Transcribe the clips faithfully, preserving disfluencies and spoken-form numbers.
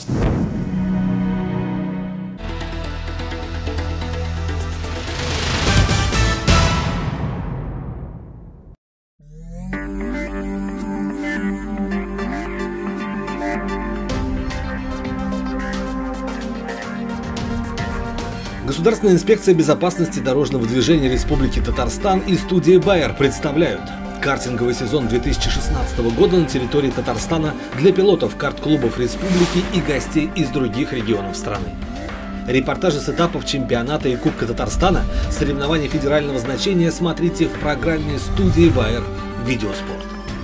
Государственная инспекция безопасности дорожного движения Республики Татарстан и студия Байер представляют картинговый сезон две тысячи шестнадцатого года на территории Татарстана для пилотов карт-клубов республики и гостей из других регионов страны. Репортажи с этапов чемпионата и Кубка Татарстана, соревнований федерального значения смотрите в программе студии Байер «Видеоспорт».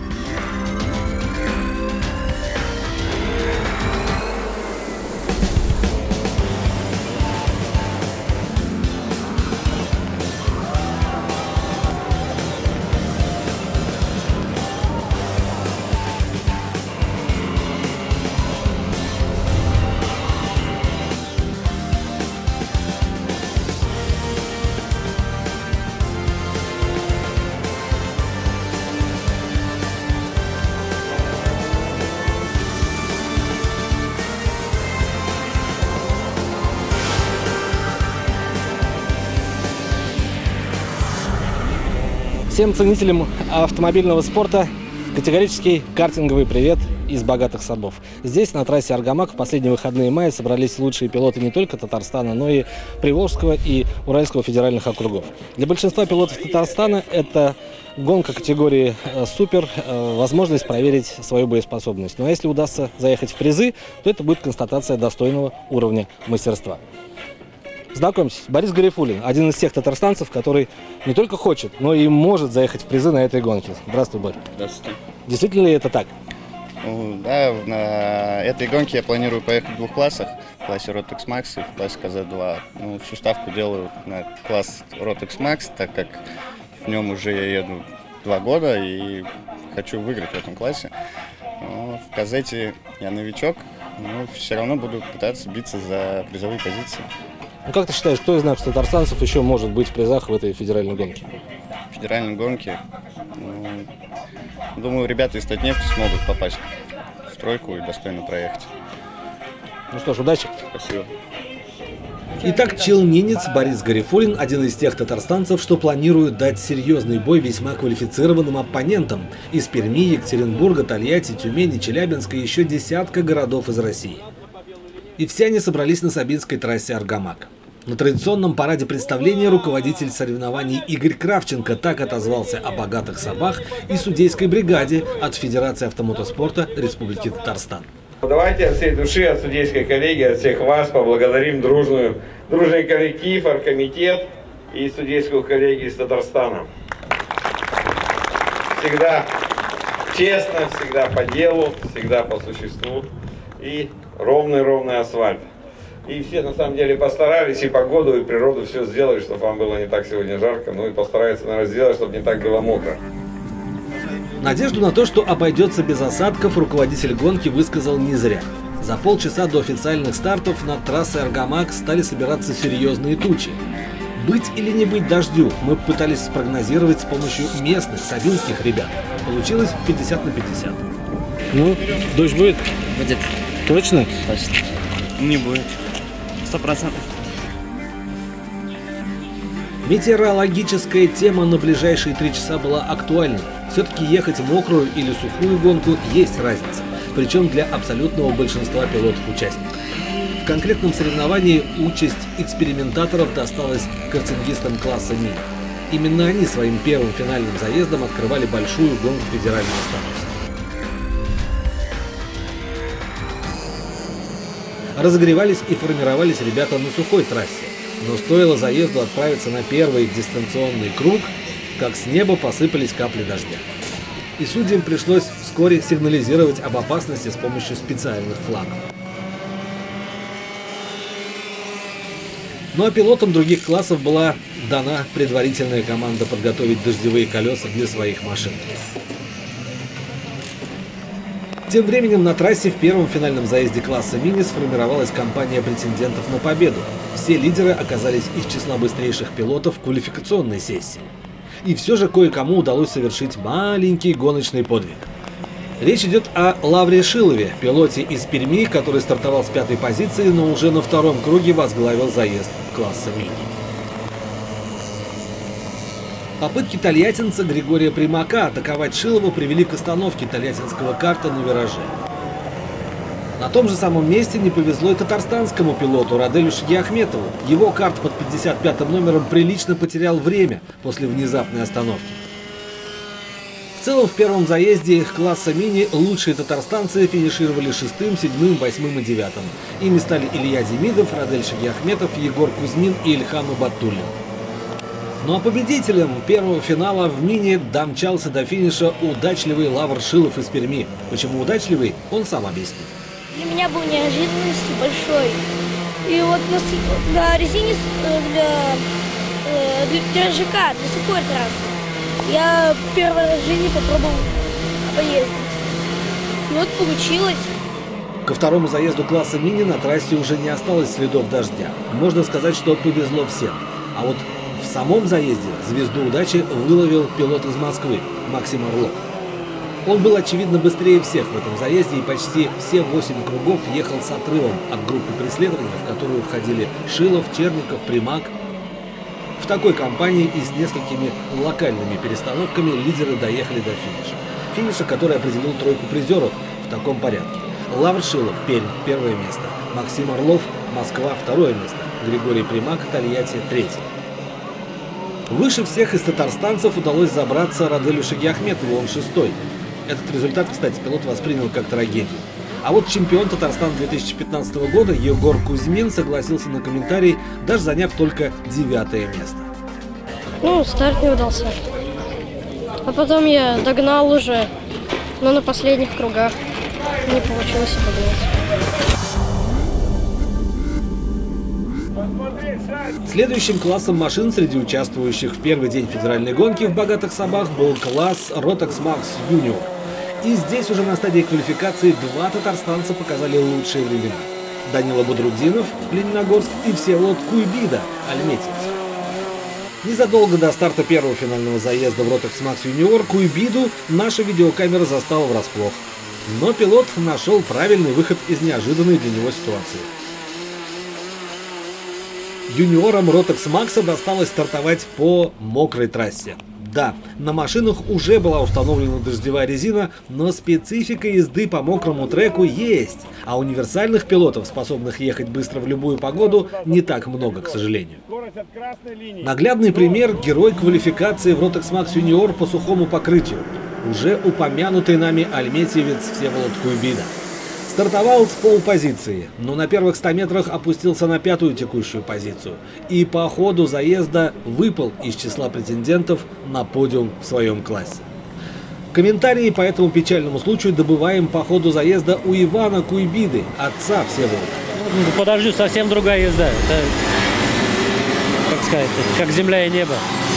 Всем ценителям автомобильного спорта категорический картинговый привет из богатых садов. Здесь, на трассе Аргамак, в последние выходные мая собрались лучшие пилоты не только Татарстана, но и Приволжского и Уральского федеральных округов. Для большинства пилотов Татарстана это гонка категории «Супер», возможность проверить свою боеспособность. Ну а если удастся заехать в призы, то это будет констатация достойного уровня мастерства. Знакомьтесь, Борис Гарифуллин, один из тех татарстанцев, который не только хочет, но и может заехать в призы на этой гонке. Здравствуй, Борь. Здравствуйте. Действительно ли это так? Ну, да, на этой гонке я планирую поехать в двух классах. В классе Rotax Max и в классе ка зет два. Ну, всю ставку делаю на класс Rotax Max, так как в нем уже я еду два года и хочу выиграть в этом классе. Но в ка зете я новичок, но все равно буду пытаться биться за призовые позиции. Ну, как ты считаешь, кто из наших татарстанцев еще может быть в призах в этой федеральной гонке? В федеральной гонке, ну, думаю, ребята из Татнефти смогут попасть в тройку и достойно проехать. Ну что ж, удачи. Спасибо. Итак, челнинец Борис Гарифуллин – один из тех татарстанцев, что планируют дать серьезный бой весьма квалифицированным оппонентам из Перми, Екатеринбурга, Тольятти, Тюмени, Челябинска и еще десятка городов из России. И все они собрались на Сабинской трассе Аргамак. На традиционном параде представления руководитель соревнований Игорь Кравченко так отозвался о богатых сабах и судейской бригаде от Федерации автомотоспорта Республики Татарстан. Давайте от всей души, от судейской коллегии, от всех вас поблагодарим дружную, дружный коллектив, оргкомитет и судейскую коллегию из Татарстана. Всегда честно, всегда по делу, всегда по существу и ровный-ровный асфальт. И все на самом деле постарались, и погоду, и природу все сделали, чтобы вам было не так сегодня жарко, ну и постараются, наверное, сделать, чтобы не так было мокро. Надежду на то, что обойдется без осадков, руководитель гонки высказал не зря. За полчаса до официальных стартов над трассой Аргамак стали собираться серьезные тучи. Быть или не быть дождю мы пытались спрогнозировать с помощью местных сабинских ребят. Получилось пятьдесят на пятьдесят. Ну, дождь будет? Будет. Точно? Точно. Не будет. Сто процентов. Метеорологическая тема на ближайшие три часа была актуальна. Все-таки ехать в мокрую или сухую гонку есть разница. Причем для абсолютного большинства пилотов-участников. В конкретном соревновании участь экспериментаторов досталась картингистам класса «Мини». Именно они своим первым финальным заездом открывали большую гонку федерального статуса. Разогревались и формировались ребята на сухой трассе. Но стоило заезду отправиться на первый дистанционный круг, как с неба посыпались капли дождя. И судьям пришлось вскоре сигнализировать об опасности с помощью специальных флагов. Ну а пилотам других классов была дана предварительная команда подготовить дождевые колеса для своих машин. Тем временем на трассе в первом финальном заезде класса «Мини» сформировалась компания претендентов на победу. Все лидеры оказались из числа быстрейших пилотов квалификационной сессии. И все же кое-кому удалось совершить маленький гоночный подвиг. Речь идет о Лавре Шилове, пилоте из Перми, который стартовал с пятой позиции, но уже на втором круге возглавил заезд класса мини. Попытки тольяттинца Григория Примака атаковать Шилова привели к остановке тольяттинского карта на вираже. На том же самом месте не повезло и татарстанскому пилоту Раделю Шагиахметову. Его карт под пятьдесят пятым номером прилично потерял время после внезапной остановки. В целом, в первом заезде класса мини лучшие татарстанцы финишировали шестым, седьмым, восьмым и девятым. Ими стали Илья Демидов, Радель Шагиахметов, Егор Кузьмин и Ильхам Ибатуллин. Ну а победителем первого финала в мини домчался до финиша удачливый Лавр Шилов из Перми. Почему удачливый, он сам объяснит. Для меня был неожиданностью большой. И вот на, на резине для, для, для ЖК, для сухой трассы, я первый раз в жизни попробовал поездить. И вот получилось. Ко второму заезду класса мини на трассе уже не осталось следов дождя. Можно сказать, что повезло всем. А вот в самом заезде звезду удачи выловил пилот из Москвы Максим Орлов. Он был, очевидно, быстрее всех в этом заезде и почти все восемь кругов ехал с отрывом от группы преследования, в которую входили Шилов, Черников, Примак. В такой компании и с несколькими локальными перестановками лидеры доехали до финиша. Финиша, который определил тройку призеров в таком порядке. Лавр Шилов, Пермь, первое место. Максим Орлов, Москва, второе место. Григорий Примак, Тольятти, третье. Выше всех из татарстанцев удалось забраться Раделю Шагиахметову, он шестой. Этот результат, кстати, пилот воспринял как трагедию. А вот чемпион Татарстана две тысячи пятнадцатого года Егор Кузьмин согласился на комментарий, даже заняв только девятое место. Ну, старт не удался. А потом я догнал уже, но на последних кругах не получилось обогнать. Следующим классом машин среди участвующих в первый день федеральной гонки в Богатых Собах был класс Rotax Max Junior. И здесь уже на стадии квалификации два татарстанца показали лучшие времена. Данила Бодрудинов, Лениногорск, и Всеволод Куйбида, Альметьевск. Незадолго до старта первого финального заезда в Rotax Max Junior Куйбиду наша видеокамера застала врасплох. Но пилот нашел правильный выход из неожиданной для него ситуации. Юниорам Rotax Max досталось стартовать по мокрой трассе. Да, на машинах уже была установлена дождевая резина, но специфика езды по мокрому треку есть, а универсальных пилотов, способных ехать быстро в любую погоду, не так много, к сожалению. Наглядный пример – герой квалификации в Rotax Max Junior по сухому покрытию. Уже упомянутый нами альметьевец Всеволод Куйбида. Стартовал с полпозиции, но на первых ста метрах опустился на пятую текущую позицию и по ходу заезда выпал из числа претендентов на подиум в своем классе. Комментарии по этому печальному случаю добываем по ходу заезда у Ивана Куйбиды, отца Всеволода. Ну, по дождю совсем другая езда. Это, как сказать, как земля и небо.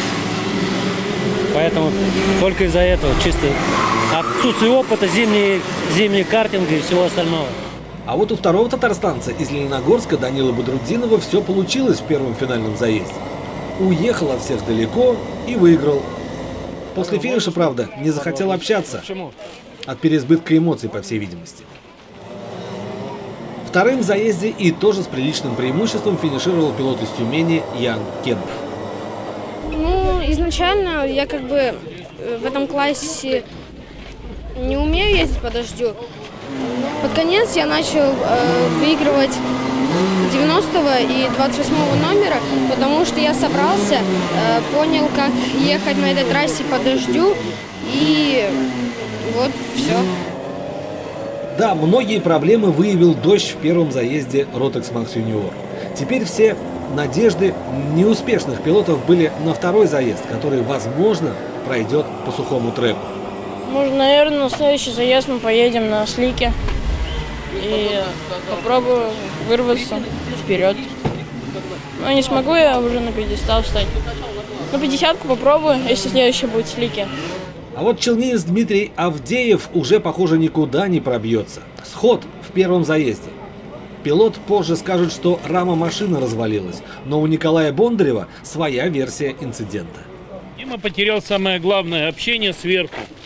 Поэтому только из-за этого чисто отсутствие опыта, зимний, зимний картинг и всего остального. А вот у второго татарстанца из Лениногорска Данила Бодрудинова все получилось в первом финальном заезде. Уехал от всех далеко и выиграл. После финиша, правда, не захотел общаться. От переизбытка эмоций, по всей видимости. Вторым в заезде и тоже с приличным преимуществом финишировал пилот из Тюмени Ян Кенов. Ну, изначально я как бы в этом классе не умею ездить по дождю. Под конец я начал э, выигрывать девяностого и двадцать восьмого номера, потому что я собрался, э, понял, как ехать на этой трассе по дождю, и вот все. Да, многие проблемы выявил дождь в первом заезде Rotax Max Junior. Теперь все надежды неуспешных пилотов были на второй заезд, который, возможно, пройдет по сухому треку. Может, наверное, на следующий заезд мы поедем на слике и попробую вырваться вперед. Но не смогу я уже на пьедестал встать. На пятидесятку попробую, если следующий будет слики. А вот челнинец Дмитрий Авдеев уже, похоже, никуда не пробьется. Сход в первом заезде. Пилот позже скажет, что рама машины развалилась, но у Николая Бондарева своя версия инцидента. Дима потерял самое главное – общение сверху.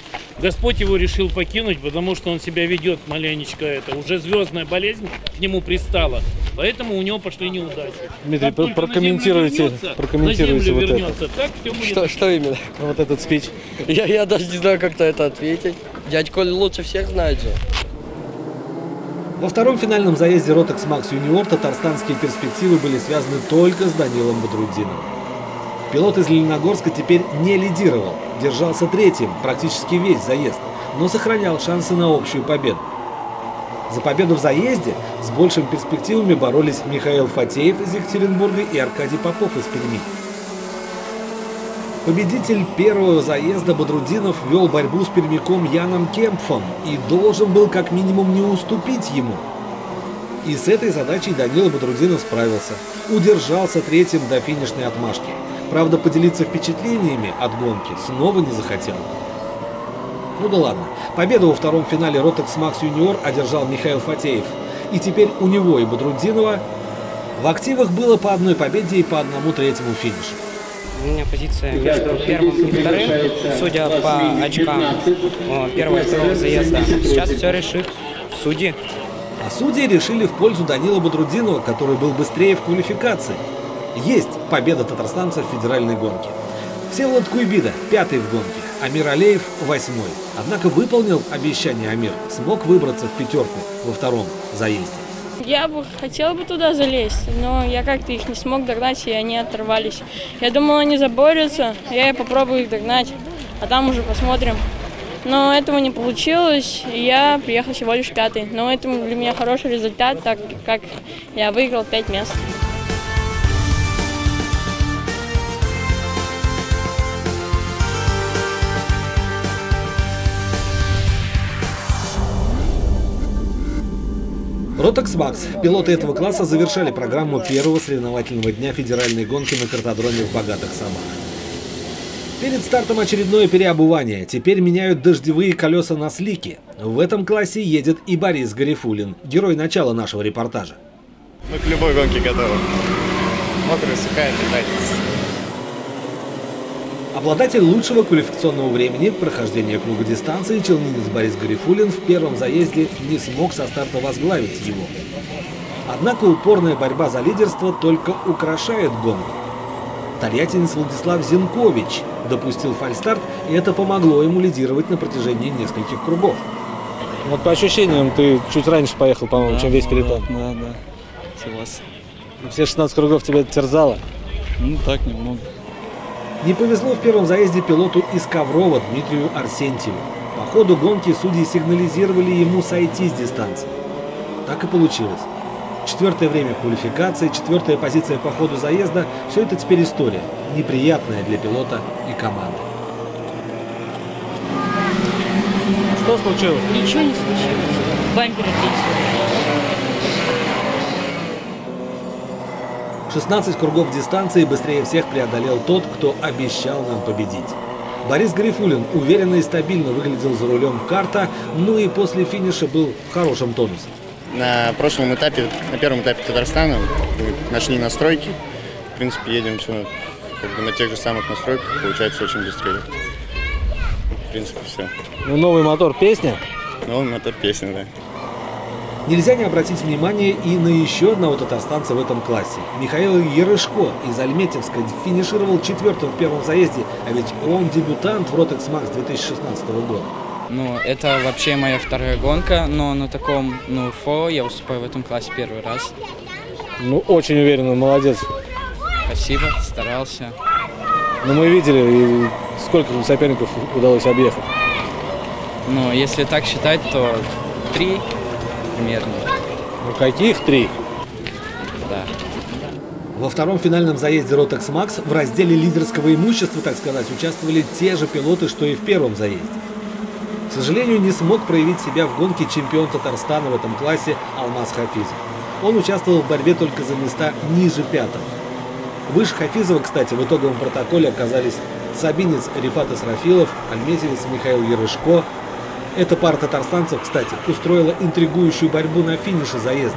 Господь его решил покинуть, потому что он себя ведет маленечко, это уже звездная болезнь к нему пристала, поэтому у него пошли неудачи. Дмитрий, про прокомментируйте, вернется, прокомментируйте вот вернется, это. Так все будет. Что, что именно? Вот этот спич. Я, я даже не знаю, как-то это ответить. Дядь Коля лучше всех знает же. Во втором финальном заезде Rotax Max Junior татарстанские перспективы были связаны только с Данилом Бадрутдиновым. Пилот из Лениногорска теперь не лидировал, держался третьим практически весь заезд, но сохранял шансы на общую победу. За победу в заезде с большими перспективами боролись Михаил Фатеев из Екатеринбурга и Аркадий Попов из Перми. Победитель первого заезда Бадрутдинов вел борьбу с пермяком Яном Кемпфом и должен был как минимум не уступить ему. И с этой задачей Данила Бадрутдинов справился, удержался третьим до финишной отмашки. Правда, поделиться впечатлениями от гонки снова не захотел. Ну да ладно. Победу во втором финале Rotax Max Junior одержал Михаил Фатеев. И теперь у него и Бадрутдинова в активах было по одной победе и по одному третьему финишу. У меня позиция между первым и вторым, судя по очкам первого и второго заезда. Сейчас все решит судьи. А судьи решили в пользу Данила Бадрутдинова, который был быстрее в квалификации. Есть победа татарстанца в федеральной гонке. Всеволод Куйбида пятый в гонке, Амир Алеев восьмой. Однако выполнил обещание Амир, смог выбраться в пятерку во втором заезде. Я бы хотела бы туда залезть, но я как-то их не смог догнать, и они оторвались. Я думала, они заборются, я и попробую их догнать, а там уже посмотрим. Но этого не получилось, и я приехал всего лишь пятый. Но это для меня хороший результат, так как я выиграл пять мест. Rotax Max. Пилоты этого класса завершали программу первого соревновательного дня федеральной гонки на картодроме в Богатых Самах. Перед стартом очередное переобувание. Теперь меняют дождевые колеса на слики. В этом классе едет и Борис Гарифуллин, герой начала нашего репортажа. Мы к любой гонке готовы. Мокрая, сухая, летать. Обладатель лучшего квалификационного времени прохождения круга дистанции челнинец Борис Гарифуллин в первом заезде не смог со старта возглавить его. Однако упорная борьба за лидерство только украшает гонку. Тольяттинец Владислав Зинкович допустил фальстарт, и это помогло ему лидировать на протяжении нескольких кругов. Вот по ощущениям ты чуть раньше поехал, по-моему, да, чем весь пелотон. Да, да, согласен. Все шестнадцать кругов тебя терзало? Ну так, немного. Не повезло в первом заезде пилоту из Коврова Дмитрию Арсентьеву. По ходу гонки судьи сигнализировали ему сойти с дистанции. Так и получилось. Четвертое время квалификации, четвертая позиция по ходу заезда – все это теперь история, неприятная для пилота и команды. Что случилось? Ничего не случилось. Бампер отлично. шестнадцать кругов дистанции быстрее всех преодолел тот, кто обещал нам победить. Борис Гарифуллин уверенно и стабильно выглядел за рулем карта, ну и после финиша был в хорошем тонусе. На прошлом этапе, на первом этапе Татарстана мы нашли настройки. В принципе, едем все как бы на тех же самых настройках, получается очень быстрее. В принципе, все. Ну, новый мотор, песня? Новый мотор, песня, да. Нельзя не обратить внимание и на еще одного татарстанца в этом классе. Михаил Ярышко из Альметьевска финишировал четвертым в первом заезде, а ведь он дебютант в Rotax Max две тысячи шестнадцатого года. Ну, это вообще моя вторая гонка, но на таком, ну, фо я выступаю в этом классе первый раз. Ну, очень уверенно, молодец. Спасибо, старался. Ну, мы видели, сколько соперников удалось объехать. Ну, если так считать, то три примерно. Ну, каких три? Да. Во втором финальном заезде Rotax Max в разделе лидерского имущества, так сказать, участвовали те же пилоты, что и в первом заезде. К сожалению, не смог проявить себя в гонке чемпион Татарстана в этом классе Алмаз Хафизов. Он участвовал в борьбе только за места ниже пятого. Выше Хафизова, кстати, в итоговом протоколе оказались сабинец Рифат Исрафилов, альметьевец Михаил Ярышко. Эта пара татарстанцев, кстати, устроила интригующую борьбу на финише заезда.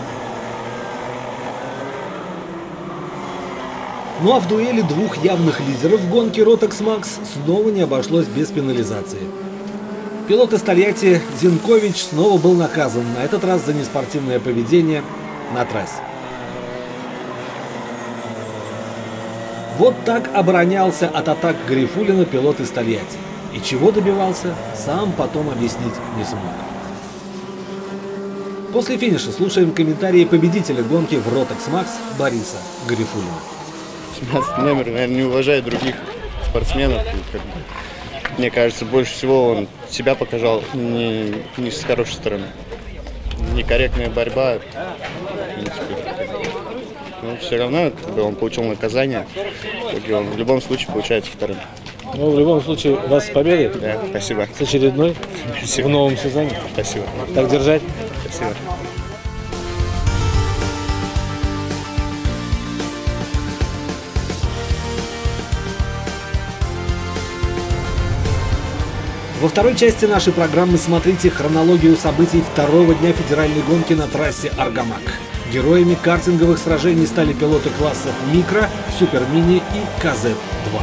Ну а в дуэли двух явных лидеров гонки Rotax Max снова не обошлось без пенализации. Пилот из Тольятти Зинкович снова был наказан, на этот раз за неспортивное поведение на трассе. Вот так оборонялся от атак Гарифуллина пилот из Тольятти. И чего добивался, сам потом объяснить не смог. После финиша слушаем комментарии победителя гонки в Rotax Max Бориса Гарифуллина. семнадцатый номер, наверное, не уважает других спортсменов. Мне кажется, больше всего он себя показал не, не с хорошей стороны. Некорректная борьба. В принципе. Но все равно, когда он получил наказание, он в любом случае получается вторым. Ну, в любом случае, вас с победой. Да, спасибо. С очередной. Спасибо. В новом сезоне. Спасибо. Так держать. Спасибо. Во второй части нашей программы смотрите хронологию событий второго дня федеральной гонки на трассе Аргамак. Героями картинговых сражений стали пилоты классов Микро, Супер Мини и ка зет два.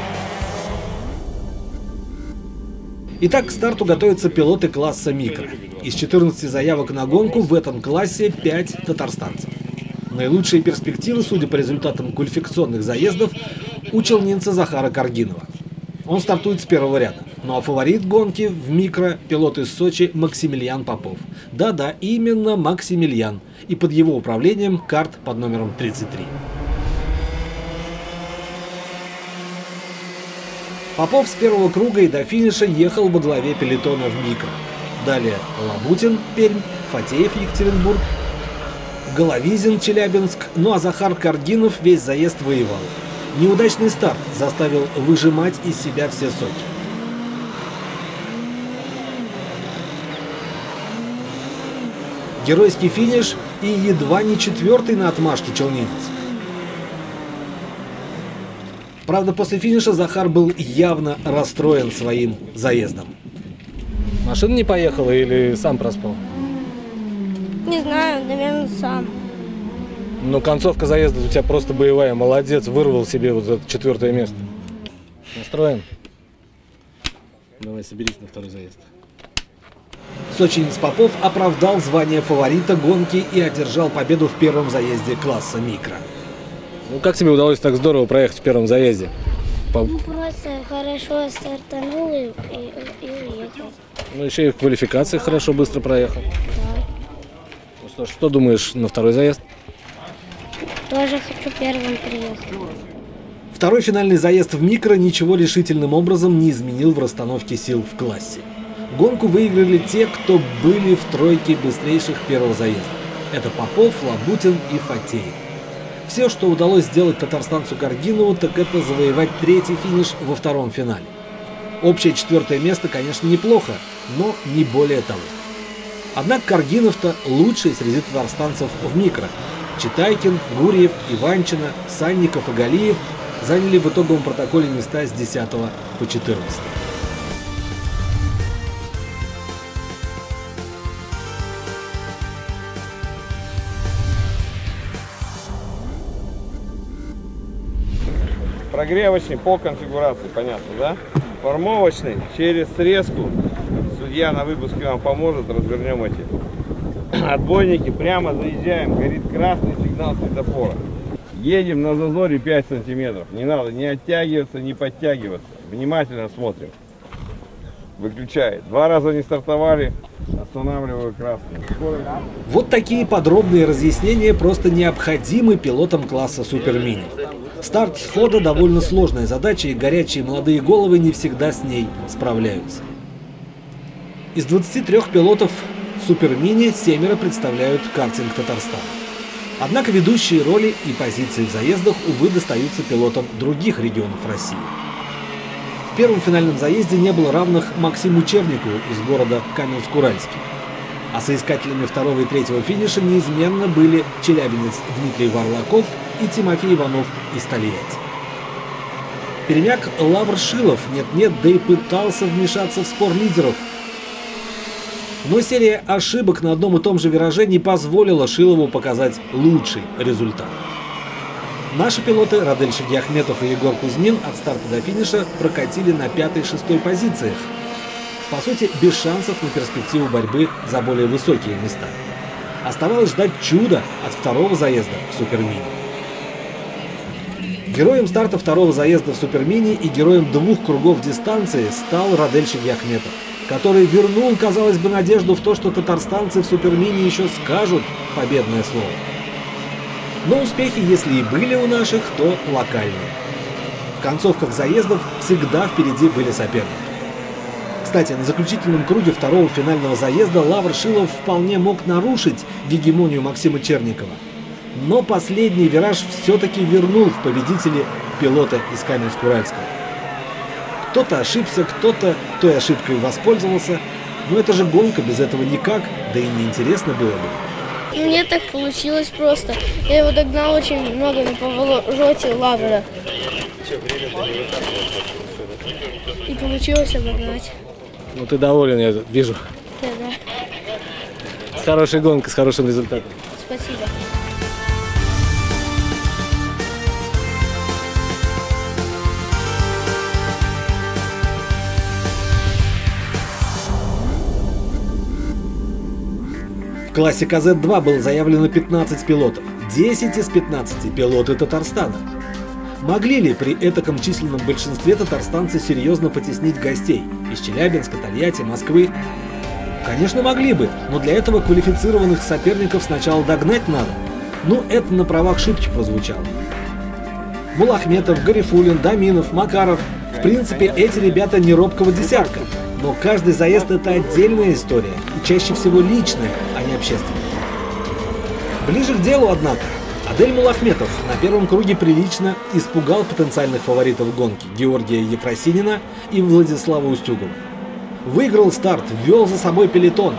Итак, к старту готовятся пилоты класса Микро. Из четырнадцати заявок на гонку в этом классе пять татарстанцев. Наилучшие перспективы, судя по результатам квалификационных заездов, у челнинца Захара Каргинова. Он стартует с первого ряда. Ну а фаворит гонки в Микро – пилот из Сочи Максимилиан Попов. Да-да, именно Максимилиан. И под его управлением карт под номером тридцать три. Попов с первого круга и до финиша ехал во главе пелотона в Микро. Далее Лабутин, Пермь, Фатеев, Екатеринбург, Головизин, Челябинск. Ну а Захар Каргинов весь заезд воевал. Неудачный старт заставил выжимать из себя все соки. Геройский финиш и едва не четвертый на отмашке челнинец. Правда, после финиша Захар был явно расстроен своим заездом. Машина не поехала или сам проспал? Не знаю, наверное, сам. Но концовка заезда у тебя просто боевая. Молодец, вырвал себе вот это четвертое место. Настроен? Давай, соберись на второй заезд. Сочинец Попов оправдал звание фаворита гонки и одержал победу в первом заезде класса Микро. Ну как тебе удалось так здорово проехать в первом заезде? По... Ну просто хорошо стартанул и, и, и уехал. Ну еще и в квалификации хорошо быстро проехал. Да. Ну что ж, что думаешь на второй заезд? Тоже хочу первым приехать. Второй финальный заезд в Микро ничего решительным образом не изменил в расстановке сил в классе. Гонку выиграли те, кто были в тройке быстрейших первого заезда. Это Попов, Лабутин и Фатеев. Все, что удалось сделать татарстанцу Каргинову, так это завоевать третий финиш во втором финале. Общее четвертое место, конечно, неплохо, но не более того. Однако Каргинов-то лучший среди татарстанцев в Микро. Читайкин, Гурьев, Иванчина, Санников и Галиев заняли в итоговом протоколе места с десятого по четырнадцатый. Прогревочный по конфигурации, понятно, да? Формовочный через срезку. Судья на выпуске вам поможет, развернем эти отбойники. Прямо заезжаем, горит красный сигнал светофора. Едем на зазоре пять сантиметров. Не надо ни оттягиваться, ни подтягиваться. Внимательно смотрим. Выключает. Два раза не стартовали, останавливаю красный. Вот такие подробные разъяснения просто необходимы пилотам класса Супер Мини. Старт с хода довольно сложная задача, и горячие молодые головы не всегда с ней справляются. Из двадцати трёх пилотов Супер Мини семеро представляют картинг Татарстана. Однако ведущие роли и позиции в заездах, увы, достаются пилотам других регионов России. В первом финальном заезде не было равных Максиму Черникову из города Каменск-Уральский. А соискателями второго и третьего финиша неизменно были челябинец Дмитрий Варлаков и Тимофей Иванов из Тольятти. Пермяк Лавр Шилов нет-нет, да и пытался вмешаться в спор лидеров. Но серия ошибок на одном и том же вираже не позволила Шилову показать лучший результат. Наши пилоты Радель Шагиахметов и Егор Кузьмин от старта до финиша прокатили на пятой-шестой позициях. По сути, без шансов на перспективу борьбы за более высокие места. Оставалось ждать чуда от второго заезда в Супермини. Героем старта второго заезда в Супермини и героем двух кругов дистанции стал Радель Шагиахметов, который вернул, казалось бы, надежду в то, что татарстанцы в Супермини еще скажут победное слово. Но успехи, если и были у наших, то локальные. В концовках заездов всегда впереди были соперники. Кстати, на заключительном круге второго финального заезда Лавр Шилов вполне мог нарушить гегемонию Максима Черникова. Но последний вираж все-таки вернул в победители пилота из Каменск-Уральского. Кто-то ошибся, кто-то той ошибкой воспользовался, но это же гонка, без этого никак, да и неинтересно было бы. Мне так получилось просто. Я его догнал очень много на повороте Лавра. И получилось обогнать. Ну ты доволен, я вижу. Да, да. С хорошей гонкой, с хорошим результатом. Спасибо. В классе ка зет два было заявлено пятнадцать пилотов. десять из пятнадцати пилоты Татарстана. Могли ли при этаком численном большинстве татарстанцы серьезно потеснить гостей из Челябинска, Тольятти, Москвы? Конечно, могли бы, но для этого квалифицированных соперников сначала догнать надо. Ну, это на правах шутки прозвучало. Мулахметов, Гарифуллин, Даминов, Макаров. В принципе, эти ребята не робкого десятка. Но каждый заезд — это отдельная история, и чаще всего личная, а не общественная. Ближе к делу, однако. Адель Мулахметов на первом круге прилично испугал потенциальных фаворитов гонки Георгия Ефросинина и Владислава Устюгова. Выиграл старт, ввел за собой пелотон.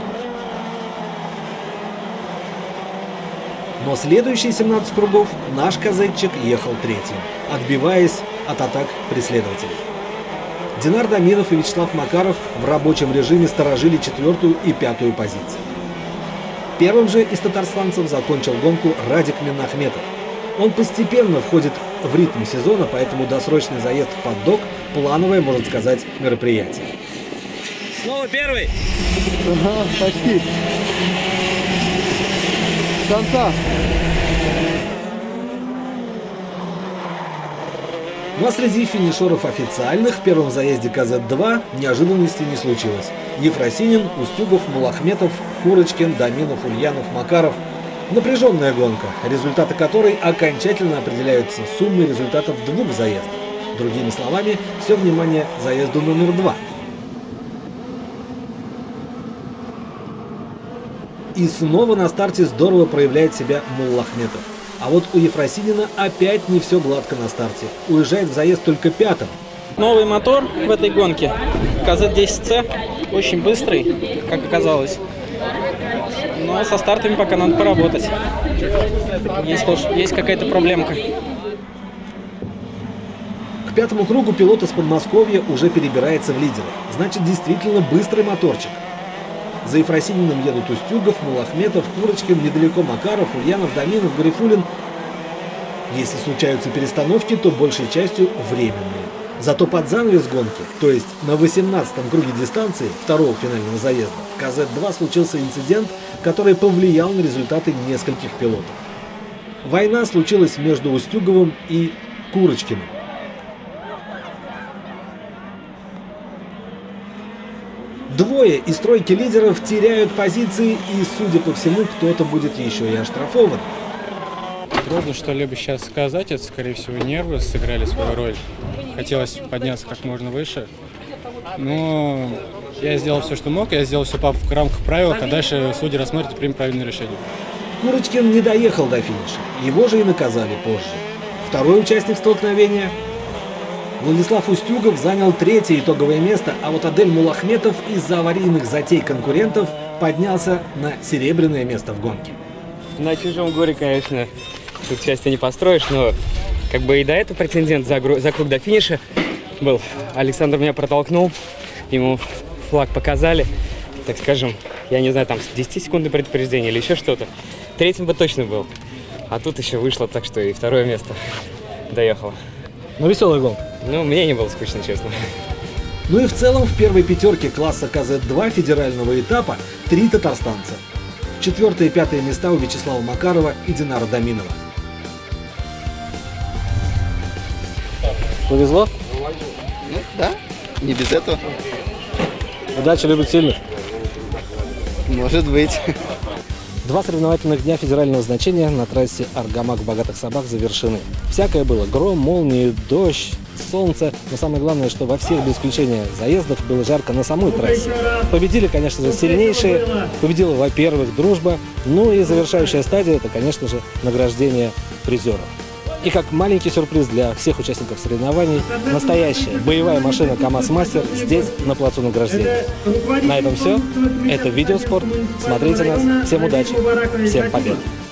Но следующие семнадцать кругов наш казетчик ехал третьим, отбиваясь от атак преследователей. Динар Даминов и Вячеслав Макаров в рабочем режиме сторожили четвертую и пятую позиции. Первым же из татарстанцев закончил гонку Радик Минахметов. Он постепенно входит в ритм сезона, поэтому досрочный заезд в поддог – плановое, можно сказать, мероприятие. Снова первый? Ага, почти. С конца. Ну а среди финишеров официальных в первом заезде ка зет два неожиданностей не случилось. Ефросинин, Устюгов, Мулахметов, Курочкин, Даминов, Ульянов, Макаров. Напряженная гонка, результаты которой окончательно определяются суммой результатов двух заездов. Другими словами, все внимание заезду номер два. И снова на старте здорово проявляет себя Мулахметов. А вот у Ефросинина опять не все гладко на старте. Уезжает в заезд только пятым. Новый мотор в этой гонке. ка зет десять цэ. Очень быстрый, как оказалось. Но со стартами пока надо поработать. Есть, есть какая-то проблемка. К пятому кругу пилот из Подмосковья уже перебирается в лидеры. Значит, действительно быстрый моторчик. За Ефросининым едут Устюгов, Мулахметов, Курочкин, недалеко Макаров, Ульянов, Даминов, Гарифуллин. Если случаются перестановки, то большей частью временные. Зато под занавес гонки, то есть на восемнадцатом круге дистанции второго финального заезда, в ка зет два случился инцидент, который повлиял на результаты нескольких пилотов. Война случилась между Устюговым и Курочкиным. Двое из тройки лидеров теряют позиции, и, судя по всему, кто-то будет еще и оштрафован. Трудно что-либо сейчас сказать, это, скорее всего, нервы сыграли свою роль. Хотелось подняться как можно выше, но я сделал все, что мог, я сделал все в рамках правил, а дальше судьи рассмотрят и примут правильное решение. Курочкин не доехал до финиша, его же и наказали позже. Второй участник столкновения – Владислав Устюгов занял третье итоговое место, а вот Адель Мулахметов из-за аварийных затей конкурентов поднялся на серебряное место в гонке. На чужом горе, конечно, тут счастья не построишь, но как бы и до этого претендент за, за круг до финиша был. Александр меня протолкнул, ему флаг показали, так скажем, я не знаю, там с десяти секунд предупреждения или еще что-то. Третьим бы точно был, а тут еще вышло так, что и второе место доехало. Ну, веселая гонка. Ну, мне не было скучно, честно. Ну и в целом в первой пятерке класса ка зет два федерального этапа три татарстанца. Четвертое и пятое места у Вячеслава Макарова и Динара Даминова. Повезло? Ну, да, не без этого. Удача любит сильных. Может быть. Два соревновательных дня федерального значения на трассе Аргамак в Богатых Собах завершены. Всякое было. Гром, молнии, дождь, солнце. Но самое главное, что во всех, без исключения заездов, было жарко на самой трассе. Победили, конечно же, сильнейшие. Победила, во-первых, дружба. Ну и завершающая стадия – это, конечно же, награждение призеров. И как маленький сюрприз для всех участников соревнований, настоящая боевая машина КамАЗ-Мастер здесь, на плацу награждения. На этом все. Это Видеоспорт. Смотрите нас. Всем удачи. Всем побед.